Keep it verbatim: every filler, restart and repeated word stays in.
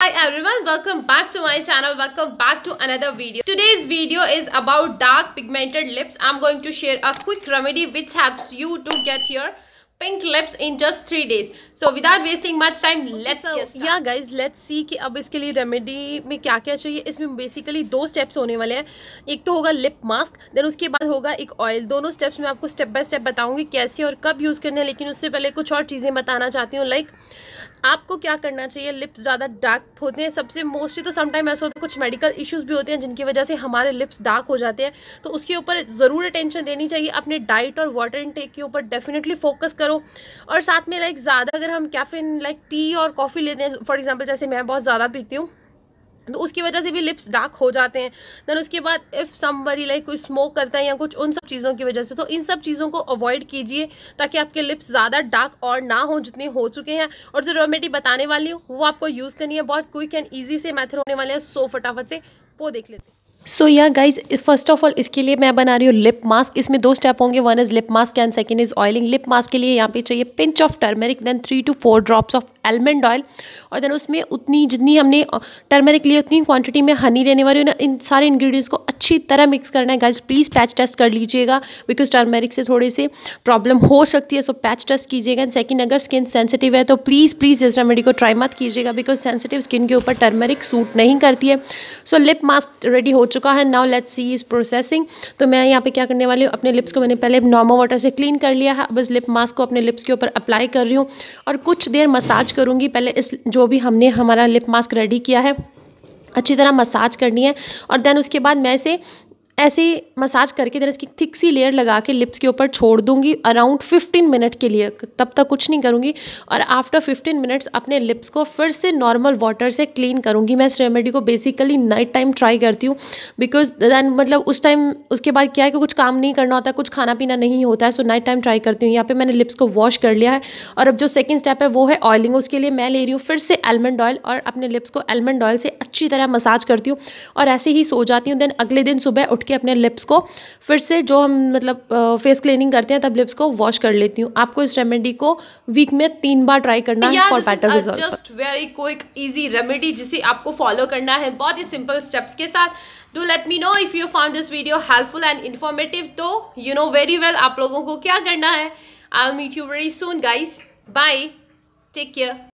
Hi everyone, welcome back to my channel, welcome back to another video. Today's video is about dark pigmented lips. I'm going to share a quick remedy which helps you to get your pink lips in just three days. So without wasting much time, let's so, get started. Yeah guys, let's see कि अब इसके लिए remedy में क्या क्या चाहिए. इसमें basically दो स्टेप्स होने वाले हैं. एक तो होगा लिप मास्क, देन उसके बाद होगा एक ऑयल. दोनों स्टेप्स मैं आपको स्टेप बाय स्टेप बताऊंगी कैसे और कब यूज़ करना है. लेकिन उससे पहले कुछ और चीज़ें बताना चाहती हूँ. लाइक आपको क्या करना चाहिए. लिप्स ज़्यादा डार्क होते हैं सबसे मोस्टली, तो समटाइम ऐसा होता है कुछ मेडिकल इश्यूज़ भी होते हैं जिनकी वजह से हमारे लिप्स डार्क हो जाते हैं. तो उसके ऊपर ज़रूर अटेंशन देनी चाहिए. अपने डाइट और वाटर इनटेक के ऊपर डेफिनेटली फोकस करो. और साथ में लाइक ज़्यादा अगर हम कैफीन लाइक टी और कॉफ़ी लेते हैं, फॉर एग्जांपल जैसे मैं बहुत ज़्यादा पीती हूँ, तो उसकी वजह से भी लिप्स डार्क हो जाते हैं. देन उसके बाद इफ़ समबडी लाइक कोई स्मोक करता है या कुछ, उन सब चीज़ों की वजह से, तो इन सब चीज़ों को अवॉइड कीजिए ताकि आपके लिप्स ज़्यादा डार्क और ना हो जितने हो चुके हैं. और जो रेमेडी बताने वाली हूँ वो आपको यूज़ करनी है. बहुत क्विक एंड ईजी से मेथड होने वाले हैं. सो फटाफट से वो देख लेते हैं. सो yeah guys, first of all इसके लिए मैं बना रही हूँ लिप मास्क. इसमें दो स्टेप होंगे. One is lip mask and second is oiling. Lip mask के लिए यहाँ पे चाहिए pinch of turmeric, then three two four drops of almond oil, और देन उसमें उतनी जितनी हमने टर्मेरिक ली उतनी क्वांटिटी में हनी लेने वाली हूँ. इन सारे इंग्रेडिएंट्स को अच्छी तरह मिक्स करना है. गाइज प्लीज़ पैच टेस्ट कर लीजिएगा बिकॉज टर्मेरिक से थोड़ी सी प्रॉब्लम हो सकती है. सो पैच टेस्ट कीजिएगा. एंड सेकंड, अगर स्किन सेंसिटिव है तो प्लीज़ प्लीज़ इस रेमेडी को ट्राई मत कीजिएगा बिकॉज सेंसिटिव स्किन के ऊपर टर्मेरिक सूट नहीं करती है. सो लिप मास्क रेडी हो चुका है. Now let's see is processing. तो मैं यहाँ पे क्या करने वाली हूँ, अपने लिप्स को मैंने पहले नॉर्मल वाटर से क्लीन कर लिया है. बस लिप मास्क को अपने लिप्स के ऊपर अप्लाई कर रही हूँ और कुछ देर मसाज करूँगी. पहले इस जो भी हमने हमारा लिप मास्क रेडी किया है अच्छी तरह मसाज करनी है. और देन उसके बाद मैं इसे ऐसे मसाज करके देन इसकी थिक सी लेयर लगा के लिप्स के ऊपर छोड़ दूंगी अराउंड फिफ्टीन मिनट के लिए. तब तक कुछ नहीं करूँगी. और आफ्टर फिफ्टीन मिनट्स अपने लिप्स को फिर से नॉर्मल वाटर से क्लीन करूँगी. मैं इस रेमेडी को बेसिकली नाइट टाइम ट्राई करती हूँ बिकॉज दैन मतलब उस टाइम उसके बाद क्या है कि कुछ काम नहीं करना होता है, कुछ खाना पीना नहीं होता है. सो नाइट टाइम ट्राई करती हूँ. यहाँ पर मैंने लिप्स को वॉश कर लिया है. और अब जो सेकेंड स्टेप है वो है ऑयलिंग. उसके लिए मैं ले रही हूँ फिर से आलमंड ऑयल और अपने लिप्स को आलमंड ऑयल से अच्छी तरह मसाज करती हूँ और ऐसे ही सो जाती हूँ. देन अगले दिन सुबह उठ के अपने लिप्स को फिर से जो हम मतलब फेस क्लीनिंग करते हैं तब लिप्स को वॉश कर लेती हूँ. आपको इस रेमेडी को वीक में तीन बार ट्राई करना है for better results. Just very quick easy remedy जिसे आपको फॉलो करना है बहुत ही सिंपल स्टेप्स के साथ. Do let me know if you found this video helpful and informative. तो यू नो वेरी वेल आप लोगों को क्या करना है. I will meet you very soon guys. Bye, take care.